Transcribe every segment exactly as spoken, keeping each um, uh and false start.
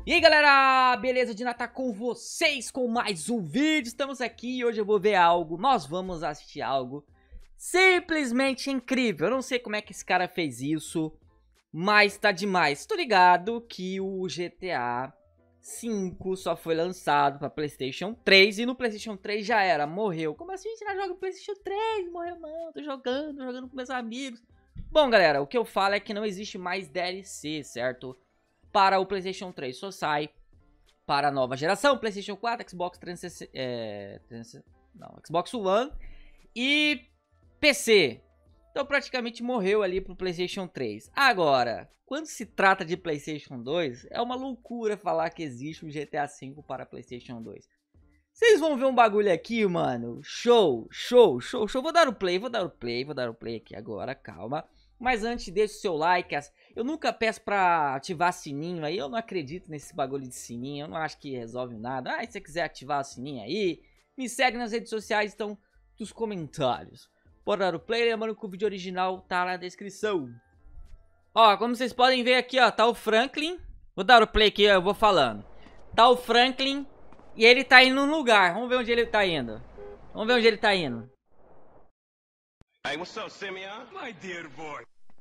E aí galera, beleza? De Natal com vocês com mais um vídeo. Estamos aqui e hoje eu vou ver algo, nós vamos assistir algo simplesmente incrível. Eu não sei como é que esse cara fez isso, mas tá demais. Tô ligado que o G T A cinco só foi lançado pra PlayStation três e no PlayStation três já era, morreu. Como assim a gente não joga no PlayStation três? Morreu não, tô jogando, tô jogando com meus amigos. Bom galera, o que eu falo é que não existe mais D L C, certo? Para o PlayStation três, só sai para a nova geração, PlayStation quatro, Xbox trezentos e sessenta, é, não, Xbox One e P C. Então praticamente morreu ali pro PlayStation três. Agora, quando se trata de PlayStation dois, é uma loucura falar que existe um G T A cinco para PlayStation dois. Vocês vão ver um bagulho aqui, mano. Show, show, show, show. Vou dar o play, vou dar o play, vou dar o play aqui agora, calma. Mas antes, deixe o seu like. Eu nunca peço pra ativar sininho aí. Eu não acredito nesse bagulho de sininho. Eu não acho que resolve nada. Ah, se você quiser ativar o sininho aí, me segue nas redes sociais, estão nos comentários. Bora dar o play, lembrando que o vídeo original tá na descrição. Ó, como vocês podem ver aqui, ó, tá o Franklin. Vou dar o play aqui, eu vou falando. Tá o Franklin e ele tá indo num lugar. Vamos ver onde ele tá indo. Vamos ver onde ele tá indo. Hey, what's up, Simeon? My dear boy.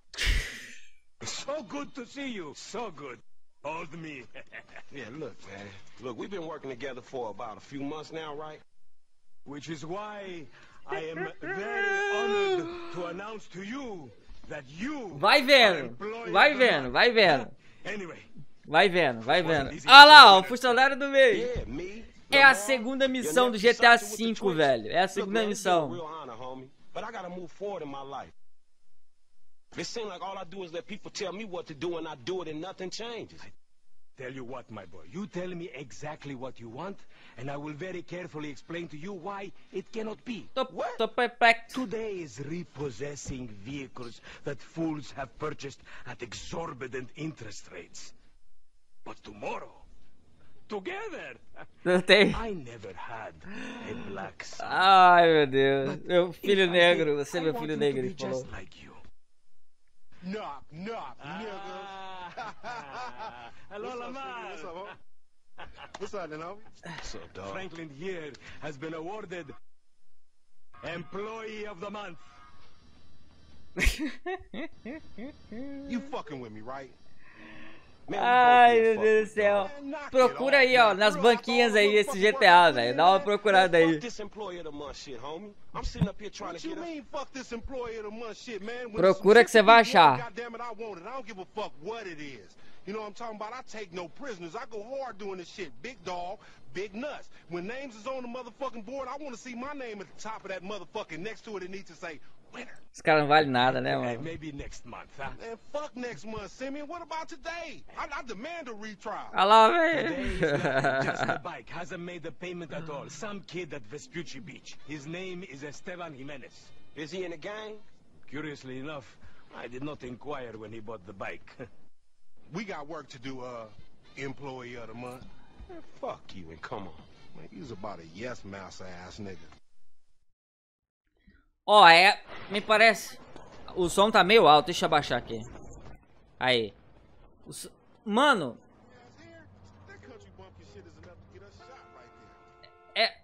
So good to see you. So good. Hold me. Yeah, look, man. Look, we've been working together for about a few months now, right? Which is why I am very honored to announce to you that you Vai vendo, vai vendo, vai vendo. Anyway. Vai vendo, vai vendo. Olha lá, ó, o funcionário do meio. Yeah, me. É a segunda missão do G T A cinco, velho. É a segunda missão. But I gotta move forward in my life. It seems like all I do is let people tell me what to do and I do it and nothing changes. Tell you what, my boy. You tell me exactly what you want and I will very carefully explain to you why it cannot be. Tô, tô perplexo. Today is repossessing vehicles that fools have purchased at exorbitant interest rates. But tomorrow, together, Não tem. I never had a black son. Ai, meu Deus. Meu filho If I negro. did, Você é I meu want filho him negro, to ele be falou. just like you. Knock, knock, nigga. Ah. Hello, What's up, Lamar. What's up, homie? What's up, then, homie? What's up, dog? Franklin here has been awarded Employee of the Month. You fucking with me, right? Man, we both Ai, here meu fucking Deus do with céu. dog. Man, knock it Procura off, aí, ó, man. nas Real banquinhas hardball, aí esse motherfucking G T A, work, velho. man. Dá uma procurada Man, aí. fuck this employee of the month shit, homie. I'm sitting up here trying What to you get up. mean, fuck this employee of the month shit, man? When Procura some que você shit vai you want, achar. Goddamn it, I want it. I don't give a fuck what it is. You know what I'm talking about? I take no prisoners. I go hard doing this shit. Big dog, big nuts. When names is on the motherfucking board, I want to see my name at the top of that motherfucking next to it. It needs to say winner. Esse cara não vale nada, né, Eh, mano? Maybe next month, huh? Man, fuck next month, Simeon. What about today? I, I demand a retrial. Olha lá, Today is nothing, just the velho. bike hasn't made the payment at all. Some kid at Vespucci Beach. His name is Esteban Jimenez. Is he in the gang? Curiously enough, I did not inquire when he bought the bike. We got work to do, uh, employee of the month. Man, fuck you and come on. Man, you's about a yes mouse ass nigga. Ó, é. Me parece. O som tá meio alto, deixa eu abaixar aqui. Aí. O so... Mano. That country bumpkin shit is enough to get us shot right there. É.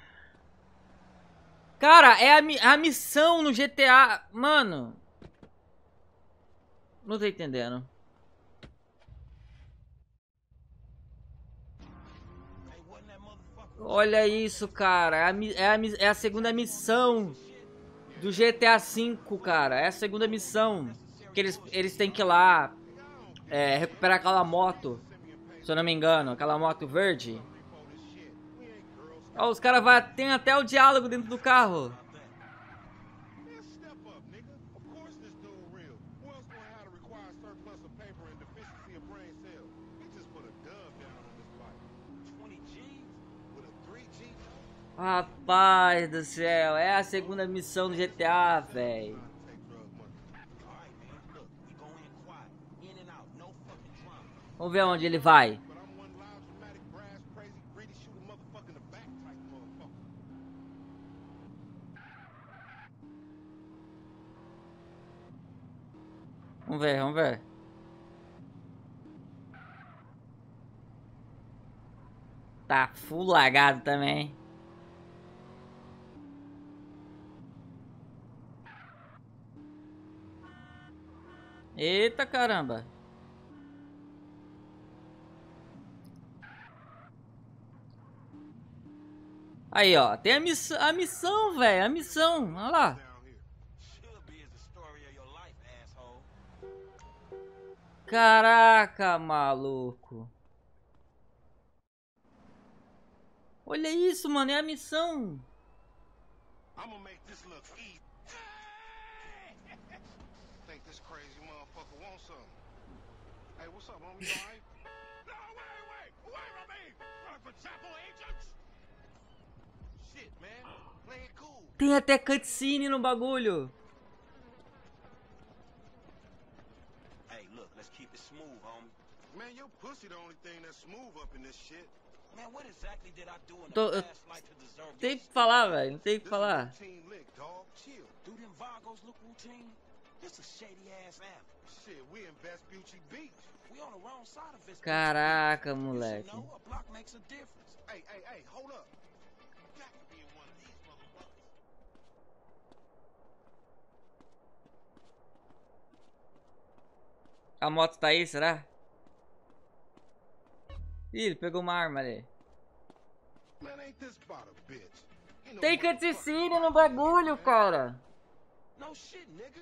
Cara, é a, mi... a missão no G T A. Mano. Não tô entendendo. Olha isso, cara. É a, mi- é a, mi- é a segunda missão do G T A cinco, cara. É a segunda missão. Que eles, eles têm que ir lá é, recuperar aquela moto. Se eu não me engano, aquela moto verde. Ó, os caras vai- tem até o diálogo dentro do carro. Man, step up, nigga. Of course this dude real. Who else gonna have to require surplus of paper and deficiency of brain cells? He just put a dub down on this bike. twenty G's with a three G. Rapaz do céu, é a segunda missão do G T A, velho. Take drug money. Alright, man. Look, we go in quiet. In and out. No fucking drama. Vamos ver onde ele vai. But I'm one loud, dramatic, brass, crazy, greedy, shoot a motherfucker in the back type motherfucker. Vamos ver, vamos ver. Tá full lagado também. Eita caramba. Aí, ó. Tem a, miss a missão, velho. A missão. Olha lá. Caraca, maluco. Olha isso, mano. É a missão. Tem até cutscene no bagulho. Hey, look, let's keep it smooth, homie. Man, your pussy the only thing that's smooth up in this shit. Man, what exactly did I do in Tô, the eu past life to deserve tem this? que falar, velho. Não tem que This is falar. routine lick, dog. Chill. Do them Vagos look routine? This a shady ass alley. Shit, we in Vespucci Beach. We on the wrong side of this. Caraca, You moleque. should know a block makes a difference. Hey, hey, hey, hold up. You got to be in one of these motherfuckers. A moto tá aí, será? Ih, ele pegou uma arma ali. Man, ain't this about a bitch? Ain't no Tem motherfucker- cutscene no bagulho, cara. No shit, nigga.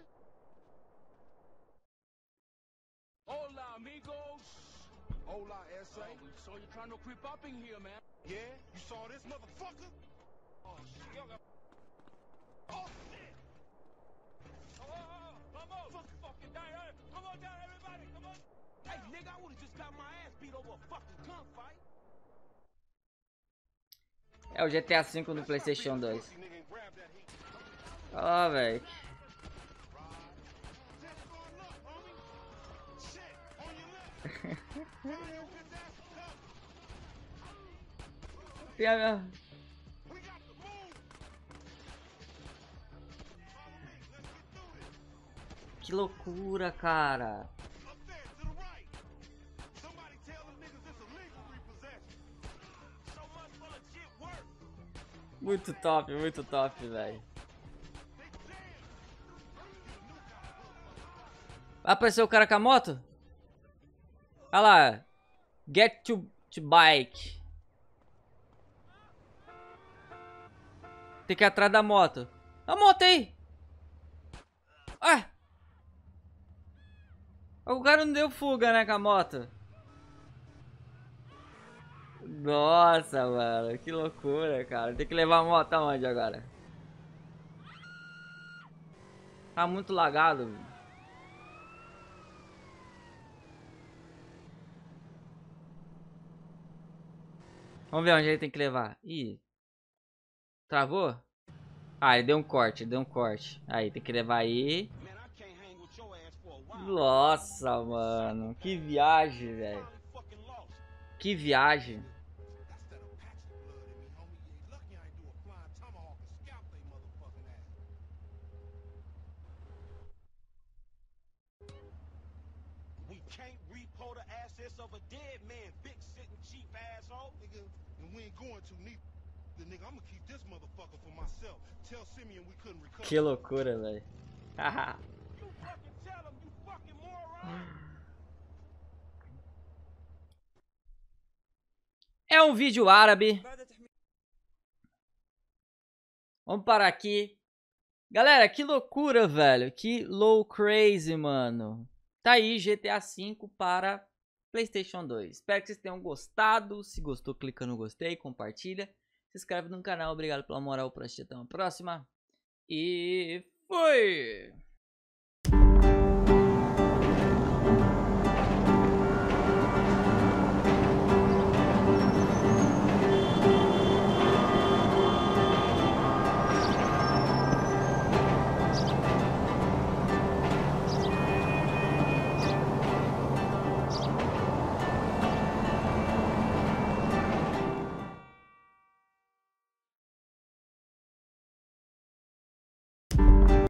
Hola, amigos. Hola, S A. Oh, we saw you trying to creep up in here, man. Yeah, you saw this motherfucker? Oh, shit. Y'all got... Oh, shit. Oh, oh, oh, vamos. Fuck, fucking die. Hey, come on down, everybody. Come on. Hey, nigga, I would've just got my ass beat over a fucking gunfight. É o G T A cinco no PlayStation dois. Pussy nigga and grab that heat. Olha lá, velho. Just going up, homie. Shit, on your left. Come on, you bitch ass. Come. Tem a... We got the move. Follow me. Let's get through this. Que loucura, cara. Up there, to the right. Somebody tell them niggas it's illegal repossession. So much for legit work. Muito top, muito top, velho. Vai aparecer o cara com a moto? Olha lá. Get to, to bike. Tem que ir atrás da moto. A moto aí. Ah. O cara não deu fuga, né, com a moto. Nossa, mano. Que loucura, cara. Tem que levar a moto aonde agora? Tá muito lagado. Vamos ver onde ele tem que levar. Ih. Travou? Ah, ele deu um corte, deu um corte. Aí, tem que levar aí. Man, I can't hang with your ass for a while. Nossa, mano. Que viagem, velho. Finally fucking lost. Que viagem. That's that Apache blood in me, homie. You ain't lucky I ain't do a flying tomahawk and scalp they motherfucking ass. We can't repo the assets of a dead man, big sitting cheap asshole. Nigga, and we ain't going to neither. The nigga, I'm gonna keep this motherfucker for myself. Tell Simeon we couldn't recover. Que loucura, velho. You fucking tell him, you fucking moron. É um vídeo árabe. Vamos parar aqui. Galera, que loucura, velho. Que low crazy, mano. Tá aí G T A cinco para PlayStation dois. Espero que vocês tenham gostado. Se gostou, clica no gostei, compartilha. Se inscreve no canal. Obrigado pela moral por assistir. Até uma próxima. E fui!